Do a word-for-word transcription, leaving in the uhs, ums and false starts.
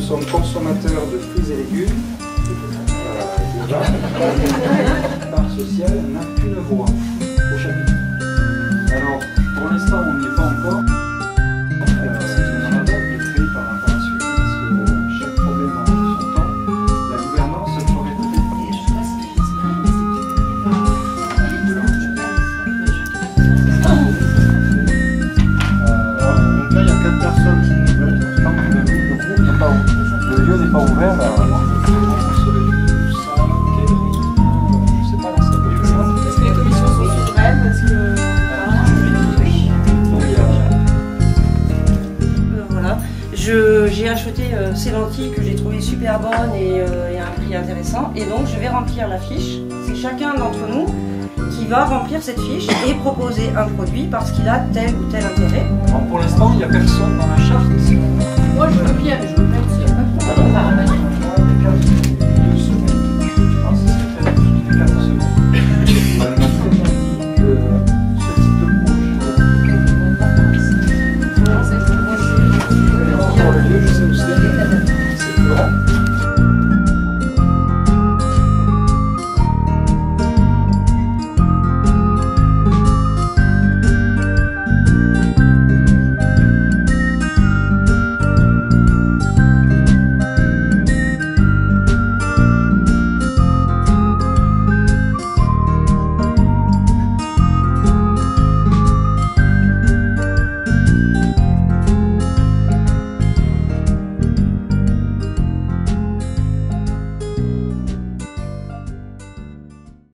sommes consommateurs de fruits et légumes. Euh, déjà, part sociale n'a qu'une voix au chapitre. Alors, pour l'instant, on n'y est pas encore. Euh, c'est un mandat qui est créé par un par la suite, parce que chaque problème en son temps, la gouvernance ferait peut-être. Donc là, il y a quatre personnes qui veulent. Le groupe n'est pas ouvert. Le lieu n'est pas ouvert. Là. Est-ce que les commissions sont souveraines? Parce que... Euh, voilà. J'ai acheté euh, ces lentilles que j'ai trouvées super bonnes et, euh, et à un prix intéressant. Et donc je vais remplir la fiche. C'est chacun d'entre nous qui va remplir cette fiche et proposer un produit parce qu'il a tel ou tel intérêt. Alors, pour l'instant, il n'y a personne